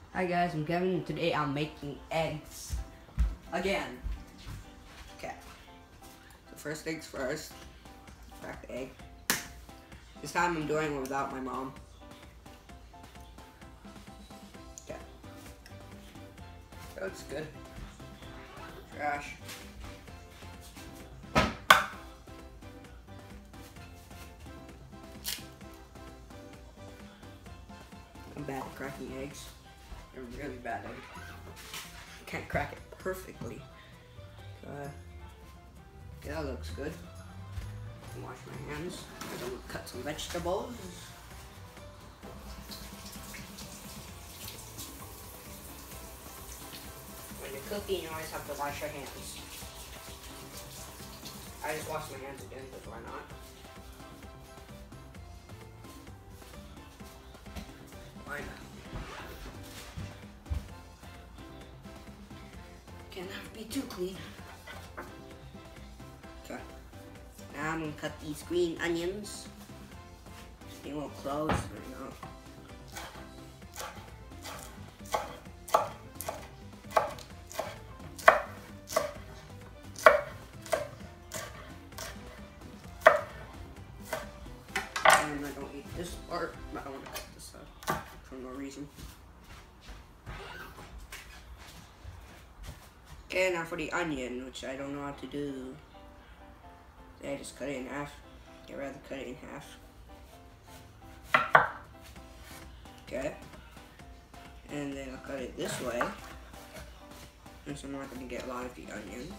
Hi guys, I'm Kevin and today I'm making eggs. Again. Okay. So first things first. Crack the egg. This time I'm doing it without my mom. Okay. That looks good. Trash. I'm bad at cracking eggs. I'm really bad at it. Can't crack it perfectly. Okay, that looks good. Wash my hands. I'm gonna cut some vegetables. When you're cooking, you always have to wash your hands. I just washed my hands again, but why not? Why not? Can't have to be too clean. Okay. Now I'm gonna cut these green onions. They won't close, there we go. And I don't eat this part, but I want to cut this up for no reason. Okay, now for the onion, which I don't know how to do. I just cut it in half. I'd rather cut it in half. Okay. And then I'll cut it this way. And so I'm not going to get a lot of the onion.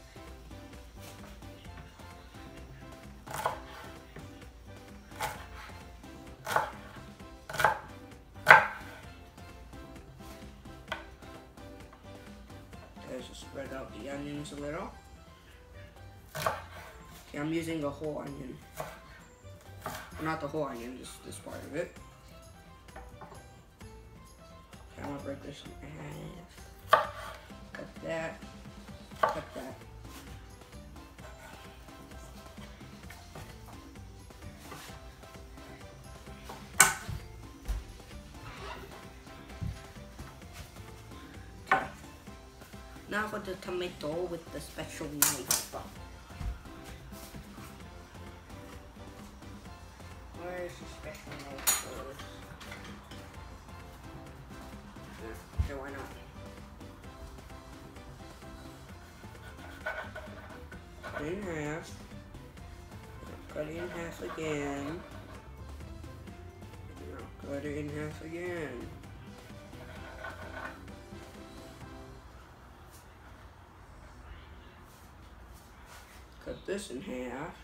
Just spread out the onions a little. Okay, I'm using the whole onion. Well, not the whole onion, just this part of it. Okay, I'm gonna break this in half. Cut that. Cut that. Okay. Now for the tomato with the special knife. Where's the special knife for this? Yeah, okay, why not? Cut it in half. Cut it in half again. Now cut it in half again. Cut this in half.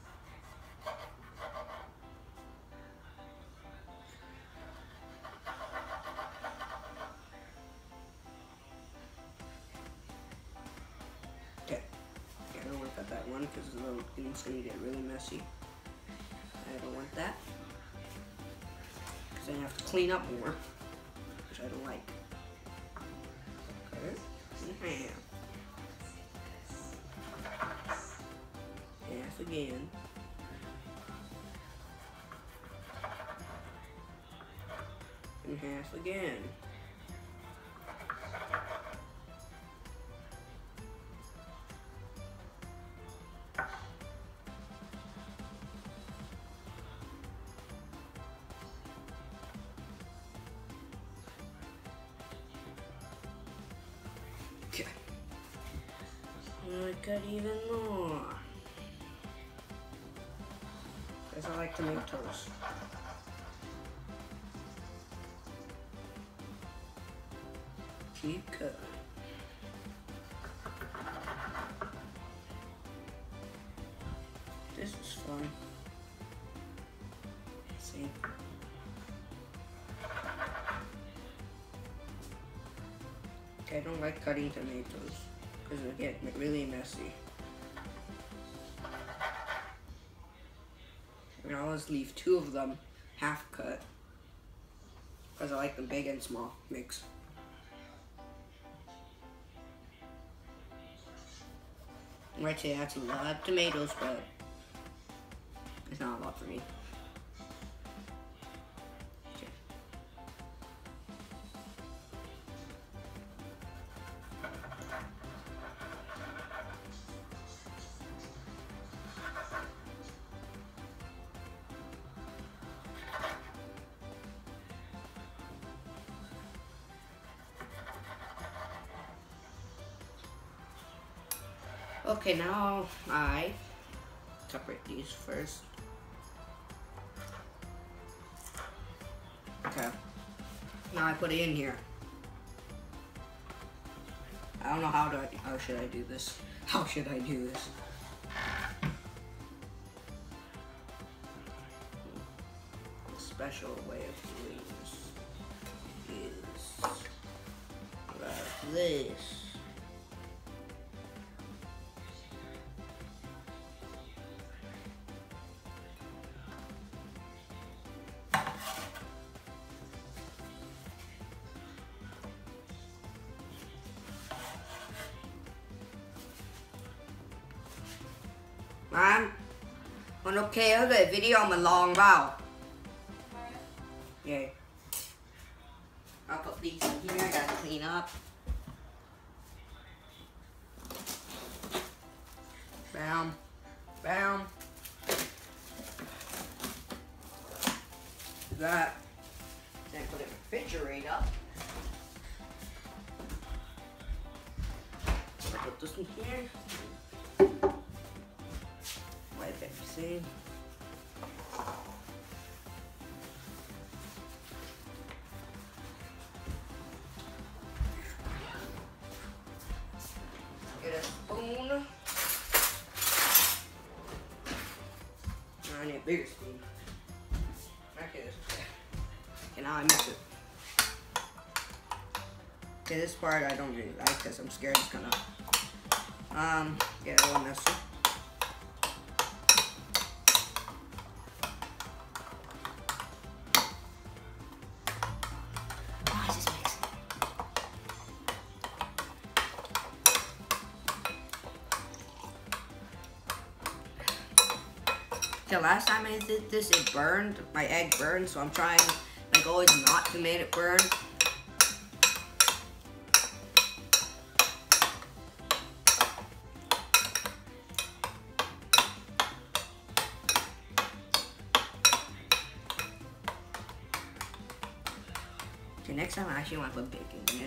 Okay. I don't want to cut that one because it's going to get really messy. I don't want that. Because then I have to clean up more, which I don't like. Cut it in half. Half again. And half again. Okay. I cut even more. Because I like tomatoes. Keep cutting. This is fun. See? Okay, I don't like cutting tomatoes because they get really messy. And I always leave 2 of them half cut because I like them big and small mix. I might say that's a lot of tomatoes, but it's not a lot for me. Okay. Okay, now I separate these first. Okay. Now I put it in here. I don't know how should I do this? How should I do this? The special way of doing this is like this. Man, con ok á, để video mình lòn vào. Yeah. I'll put these in here, I gotta clean up. Bam. Bam. That. Then put it in the refrigerator. I'll put this in here. Wipe everything. Get a spoon. I need a bigger spoon. Okay, and now I mix it. Okay, this part I don't really like because I'm scared it's gonna get a little messy. The last time I did this, it burned. My egg burned, so I'm trying, like always, not to make it burn. Okay, next time I actually want to put bacon in it.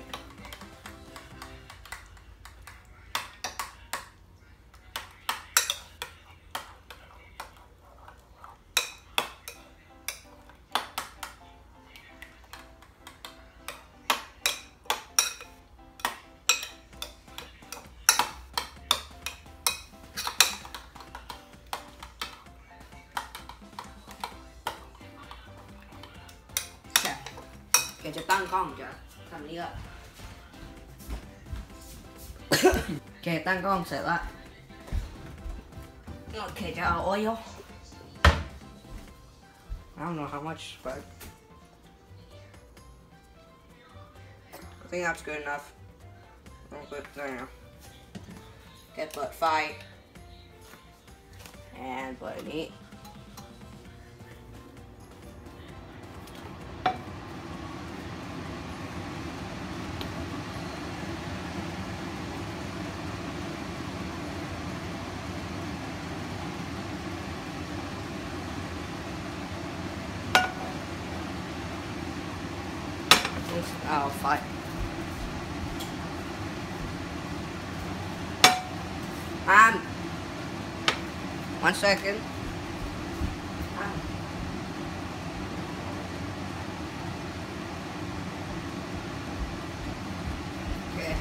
Okay, จะตั้งกล้องจะทำนี้ละ โอเคตั้งกล้องเสร็จละ โอเคจะเอา oil I don't know how much but I think that's good enough. I'll put there. Okay, put 5 and put an 8. Oh, 5. And 1 second. Okay.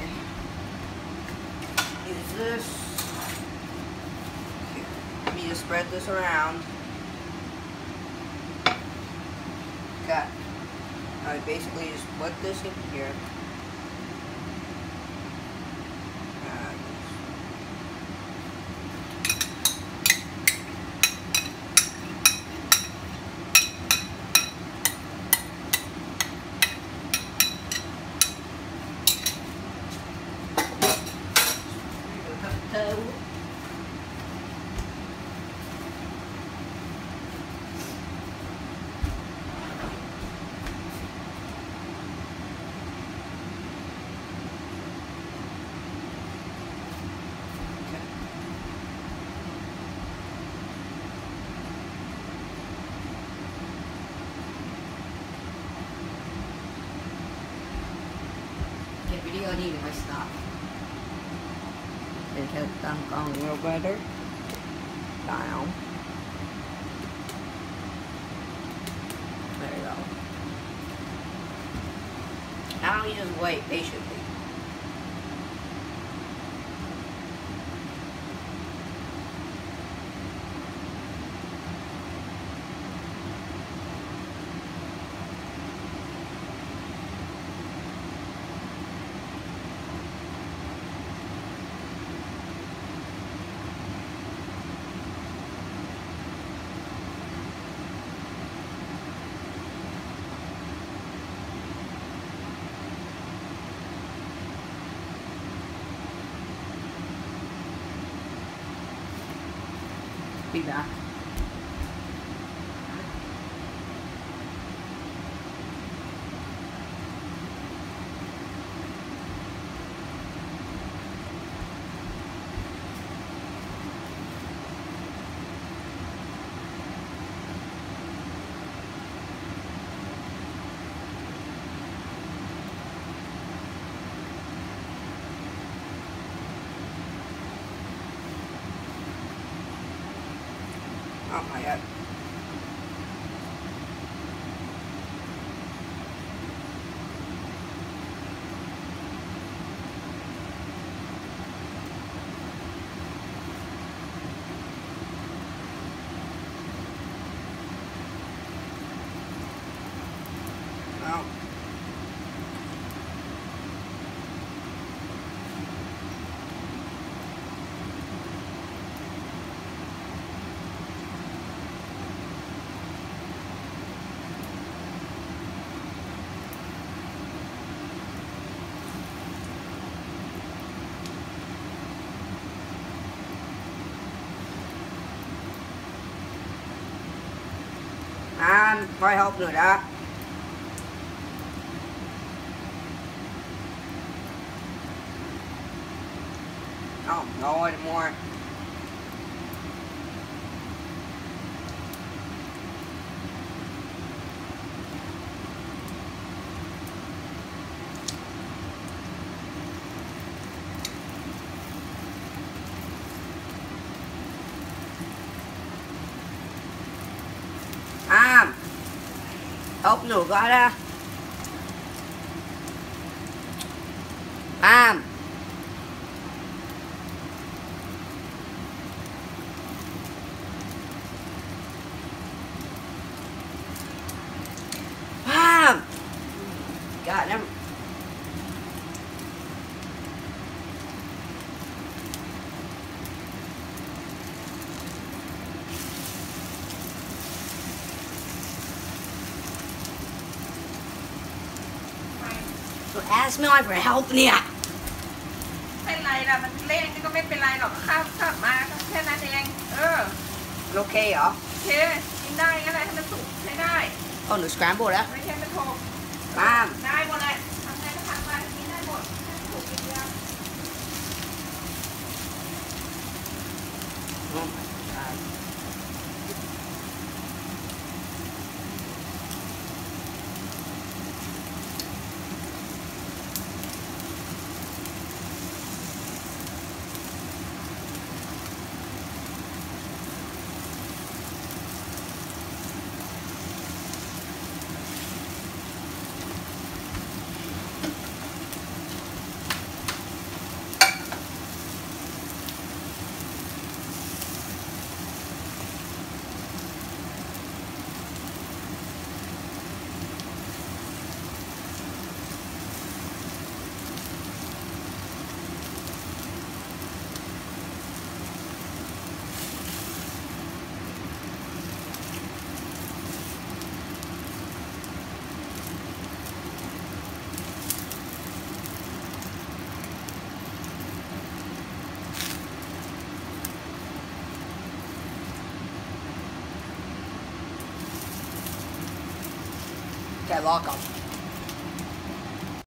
Use this. Let me just spread this around. Okay. I basically just put this in here. Video need if I stop. It has done gone a little better. Down. There you go. Now you just wait patiently. Be back. Oh my god. Oh. Phải hộp nữa đã. Oh, no anymore. Ốc nổ gọi ra. God, never. So ask me for help เนี่ยเป็นไรล่ะมันเล่นก็ไม่เป็นไรหรอกข้าวขับมาก็แค่นั้นเองโอเคเหรอโอเคกินได้ก็ได้ให้มันสุกใช้ได้หนู scramble แล้วไม่ใช่มันโถกได้หมดเลยทำไงก็ทำไปกินได้หมดถูกกินเดียว Oh my god. Okay, lock up.